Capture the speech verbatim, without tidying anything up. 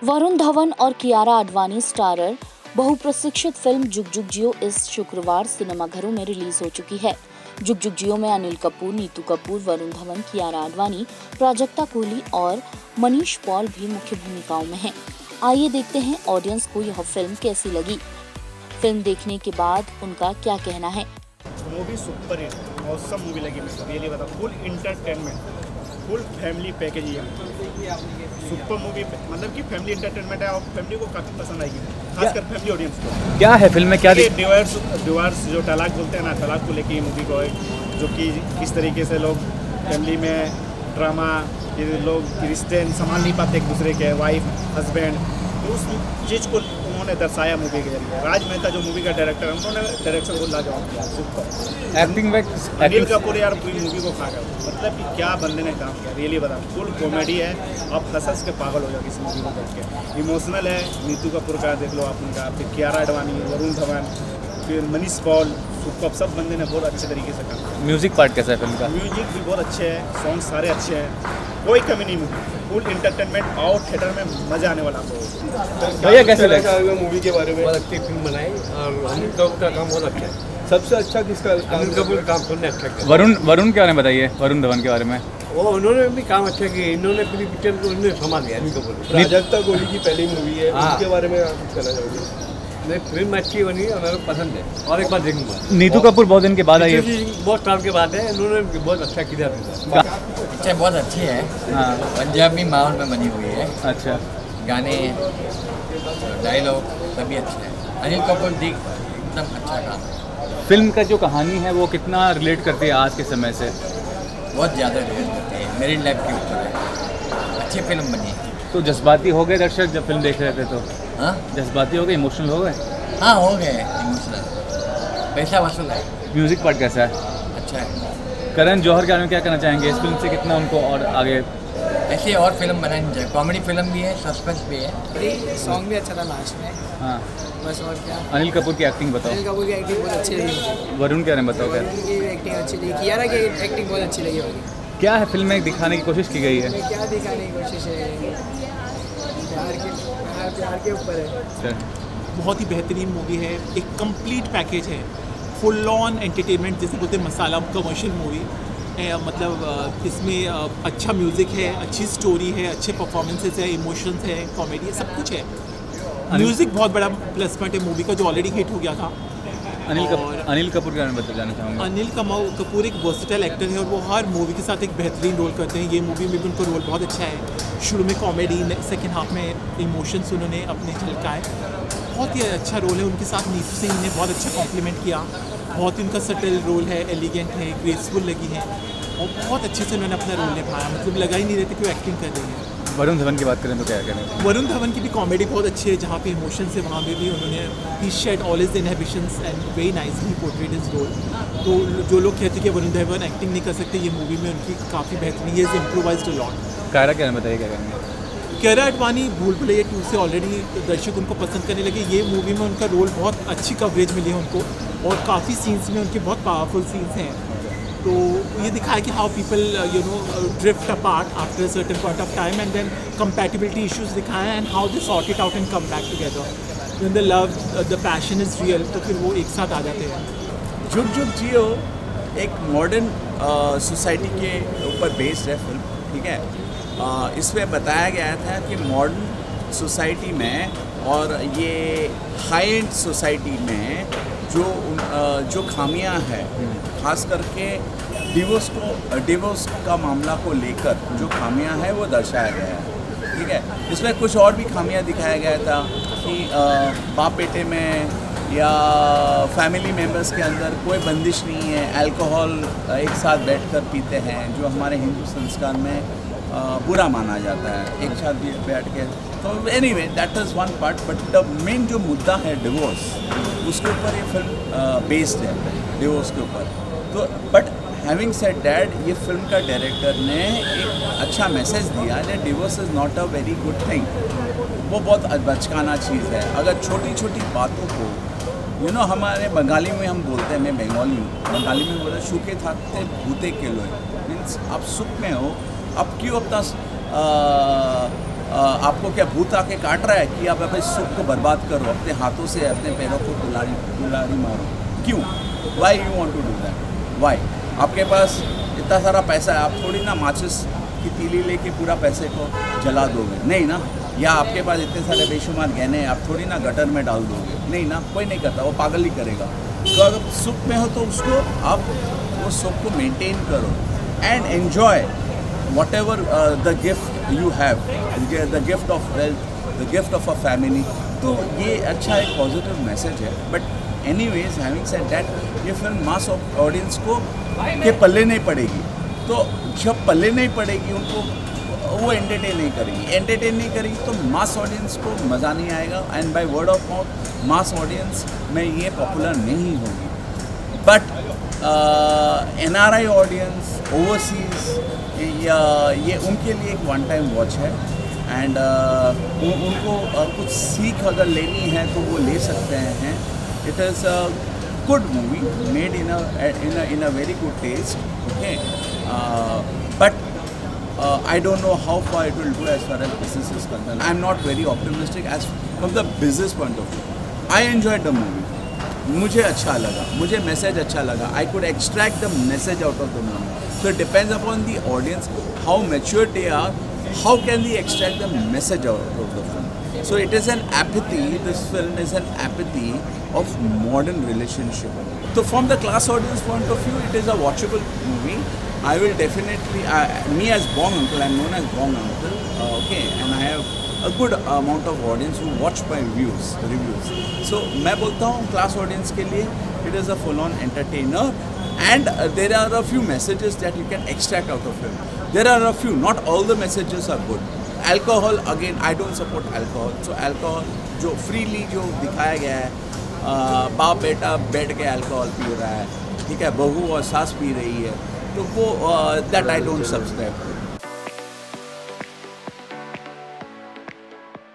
वरुण धवन और कियारा आडवाणी स्टारर बहुप्रतीक्षित फिल्म जुग जुग जियो इस शुक्रवार सिनेमाघरों में रिलीज हो चुकी है। जुग जुग जियो में अनिल कपूर, नीतू कपूर, वरुण धवन, कियारा आडवाणी, प्राजक्ता कोहली और मनीष पॉल भी मुख्य भूमिकाओं में हैं। आइए देखते हैं ऑडियंस को यह फिल्म कैसी लगी। फिल्म देखने के बाद उनका क्या कहना है। Movie super hit, awesome movie लगी मुझे, रियली बता, full entertainment, full family package है, सुपर मूवी, मतलब कि फैमिली इंटरटेनमेंट है और फैमिली को काफ़ी पसंद आएगी, खासकर फैमिली ऑडियंस को। क्या है फिल्म में, क्या डिवोर्स डिवोर्स जो तलाक बोलते हैं ना, तलाक को लेके मूवी को, जो कि किस तरीके से लोग फैमिली में ड्रामा, लोग रिश्ते संभाल नहीं पाते एक दूसरे के, वाइफ हस्बैंड, तो उस चीज़ को उन्होंने दर्शाया मूवी के जरिए। राज मेहता जो मूवी का डायरेक्टर है, उन्होंने डायरेक्शन को लाजवाब किया, सुपर। एक्टिंग में अनिल कपूर यार पूरी मूवी को खा गया, मतलब कि क्या बंदे ने काम किया, रियली बता, फुल कॉमेडी है, आप हंस हंस के पागल हो जाओगे इस मूवी को देख के। इमोशनल है, नीतू कपूर का देख लो आप उनका, फिर कियारा आडवाणी, वरुण धवन, फिर मनीष पॉल, सुपर, सब बंदे ने बहुत अच्छे तरीके से काम किया। म्यूजिक पार्ट कैसा है फिल्म का? म्यूजिक भी बहुत अच्छे है, सॉन्ग सारे अच्छे हैं, कोई कमी नहीं मूवी, फुल इंटरटेनमेंट, और थिएटर में मजा आने वाला आपको। भैया कैसे लगा मूवी के बारे में? बहुत अच्छी फिल्म बनाई और अनिल कपूर का काम बहुत अच्छा है। सबसे अच्छा किसका? अनिल कपूर का काम सुनने अच्छा किया। वरुण वरुण के बारे में बताइए, वरुण धवन के बारे में। वो उन्होंने भी काम अच्छा किया, इन्होंने पूरी पिक्चर को उन्होंने संभाल दिया। अनिल कपूर प्राजक्ता कोहली की पहली मूवी है, हाँ। उसके बारे में आप कुछ कहना चाहोगे? नहीं, फिल्म अच्छी बनी और मेरे को पसंद है और एक बार देखूंगा। नीतू कपूर बहुत दिन के बाद आई है, बहुत साल के बाद है, उन्होंने बहुत अच्छा किया। पिक्चर बहुत अच्छी है, हाँ। पंजाबी माहौल में बनी हुई है, अच्छा, गाने, डायलॉग सभी अच्छे हैं। अनिल कपूर जी एकदम अच्छा काम है। फिल्म का जो कहानी है वो कितना रिलेट करती है आज के समय से? बहुत ज़्यादा रिलेट करती है, मेरी लाइफ के ऊपर है, अच्छी फिल्म बनी है। तो जज्बाती हो गए दर्शक जब फिल्म देख रहे थे? तो हाँ जज्बाती हो गए, इमोशनल हो गए? हाँ हो गए इमोशनल, पैसा वसूल है। म्यूजिक पार्ट कैसा है? अच्छा है। करण जौहर के बारे में क्या कहना चाहेंगे? इस फिल्म से कितना उनको और आगे ऐसी और फिल्म बनानी चाहिए, कॉमेडी फिल्म भी है, सस्पेंस भी है। सॉन्ग भी अच्छा था लास्ट में। हाँ, बस और क्या। अनिल कपूर की एक्टिंग बताओ। अनिल कपूर की एक्टिंग बहुत अच्छी लगी। वरुण के बारे में बताओ। क्या वरुण की एक्टिंग अच्छी लगी, कियारा की एक्टिंग बहुत अच्छी लगी होगी। क्या है फिल्म में दिखाने की कोशिश की गई है? क्या दिखाने की कोशिश है, प्यार के प्यार प्यार के ऊपर है। बहुत ही बेहतरीन मूवी है, एक कंप्लीट पैकेज है, फुल ऑन एंटरटेनमेंट, जैसे बोलते हैं मसाला कमर्शियल मूवी है। मतलब इसमें अच्छा म्यूज़िक है, अच्छी स्टोरी है, अच्छे परफॉर्मेंसेस है, इमोशंस है, कॉमेडी है, सब कुछ है। म्यूज़िक बहुत बड़ा प्लस पॉइंट है मूवी का, जो ऑलरेडी हिट हो गया था। अनिल कपूर अनिल कपूर के बारे में बताना चाहूँगा। अनिल कपूर एक वर्सेटाइल एक्टर है और वो हर मूवी के साथ एक बेहतरीन रोल करते हैं। ये मूवी में भी उनका रोल बहुत अच्छा है। शुरू में कॉमेडी, सेकंड हाफ में इमोशंस उन्होंने अपने झलकाए, बहुत ही अच्छा रोल है। उनके साथ नीतू सिंह ने बहुत अच्छा कॉम्प्लीमेंट किया, बहुत ही उनका सटल रोल है, एलिगेंट है, ग्रेसफुल लगी है और बहुत अच्छे से उन्होंने अपना रोल निभाया, मतलब लगा ही नहीं रहता कि वो एक्टिंग कर रही है। वरुण धवन की बात करें तो क्या करें? वरुण धवन की भी कॉमेडी बहुत अच्छी है, जहाँ पे इमोशंस है वहाँ पे भी उन्होंने ही shed all his inhibitions and very nicely portrayed his role. तो जो लोग कहते हैं कि वरुण धवन एक्टिंग नहीं कर सकते, ये मूवी में उनकी काफ़ी बेहतरीन, is improvised a lot. Kiara क्या बताइए, क्या करेंगे? कियारा आडवाणी भूल भुलैया टू से ऑलरेडी दर्शक उनको पसंद करने लगे। ये मूवी में उनका रोल बहुत अच्छी कवरेज मिली है उनको और काफ़ी सीन्स में उनके बहुत पावरफुल सीन्स हैं। तो ये दिखाया कि how people you know drift apart after certain point of time and then compatibility issues दिखाया and how they sort it out and come back together when the love the passion is real, तो फिर वो एक साथ आ जाते हैं। जुग जुग जियो एक मॉडर्न सोसाइटी के ऊपर बेस्ड है फिल्म, ठीक है। uh, इसमें बताया गया था कि मॉडर्न सोसाइटी में और ये हाई एंड सोसाइटी में जो uh, जो खामियां हैं, खास करके डिवोर्स को डिवोर्स का मामला को लेकर जो खामियां हैं वो दर्शाया गया है, ठीक है। इसमें कुछ और भी खामियां दिखाया गया था कि uh, बाप बेटे में या फैमिली मेम्बर्स के अंदर कोई बंदिश नहीं है, अल्कोहल एक साथ बैठकर पीते हैं, जो हमारे हिंदू संस्कार में बुरा माना जाता है, एक साथ भी बैठ के। तो anyway that is one part, but the main जो मुद्दा है डिवोर्स, उसके ऊपर ये फिल्म बेस्ड है, डिवोर्स के ऊपर। तो बट हैविंग सेड दैट, ये फिल्म का डायरेक्टर ने एक अच्छा मैसेज दिया कि divorce is not a very good thing. वो बहुत बचकाना चीज़ है। अगर छोटी छोटी बातों को यू नो हमारे बंगाली में हम बोलते हैं, मैं बंगाली हूँ, बंगाली में बोलते सुखे थाकते भूते के लोग, मीन्स आप सुख में हो, अब क्यों अपना आपको क्या भूत आके काट रहा है कि आप अपने सुख को बर्बाद करो, अपने हाथों से अपने पैरों को कुल्हाड़ी कुल्हाड़ी मारो? क्यों? Why you want to do that? Why? आपके पास इतना सारा पैसा है, आप थोड़ी ना माचिस की तीली लेके पूरा पैसे को जला दोगे, नहीं ना? या आपके पास इतने सारे बेशुमार गहने हैं, आप थोड़ी ना गटर में डाल दोगे, नहीं ना? कोई नहीं करता, वो पागल ही करेगा। तो अगर सुख में हो तो उसको आप वो सुख को मेंटेन करो and enjoy whatever the gift you have, the gift of wealth, the gift of a family. तो ये अच्छा एक पॉजिटिव मैसेज है। But anyways having said that, ये फिल्म मास ऑडियंस को के पल्ले नहीं पड़ेगी। तो जब पल्ले नहीं पड़ेगी उनको, वो एंटरटेन नहीं करेगी, एंटरटेन नहीं करेगी तो मास ऑडियंस को मज़ा नहीं आएगा and by word of mouth mass audience में ये पॉपुलर नहीं होगी। But N R I audience, overseas, ये उनके लिए एक वन टाइम वॉच है एंड uh, उन, उनको uh, कुछ सीख अगर लेनी है तो वो ले सकते हैं। It is a good movie made in in in a very good taste, okay, but Uh, I don't know how far it will do as far as business is concerned. I'm not very optimistic as from the business point of view. I enjoyed the movie. मुझे अच्छा लगा, मुझे message अच्छा लगा. I could extract the message out of the movie. So it depends upon the audience, how mature they are, how can they extract the message out of the film. So it is an apathy, this film is an apathy of modern relationship. So from the class audience point of view, it is a watchable movie. I will definitely, uh, me as Bong Uncle, I am known as Bong Uncle, uh, okay, and I have a good amount of audience who watch my reviews. reviews. So मैं बोलता हूँ class audience के लिए it is a full-on entertainer and uh, there are a few messages that you can extract out of it. There are a few, not all the messages are good. Alcohol, again, I don't support alcohol. So alcohol जो freely जो दिखाया गया है, uh, बाप बेटा बैठ के alcohol P रहा है, ठीक है, बहू और सास पी रही है, तो वो दैट आई डोंट सब्सक्राइब।